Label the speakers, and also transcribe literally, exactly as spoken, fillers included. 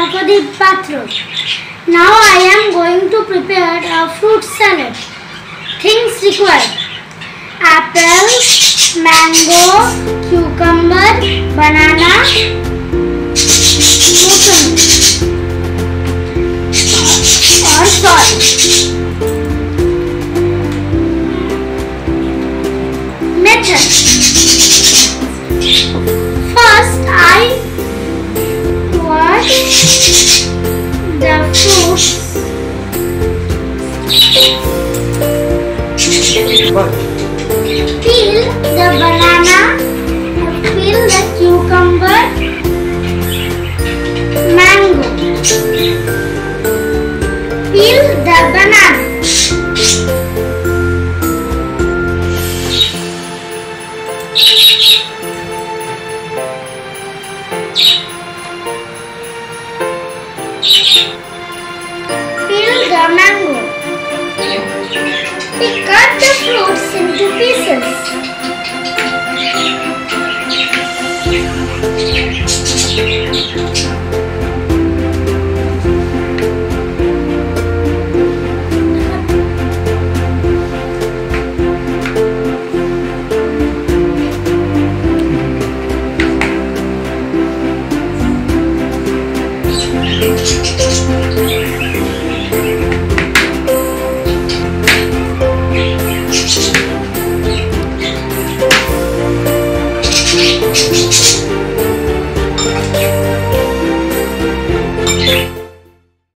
Speaker 1: ARKODEEP'S bathroom. Now I am going to prepare a fruit salad. Things required: apple, mango, cucumber, banana, mussoomi or salt. Method: first I wash the fruits. Peel the banana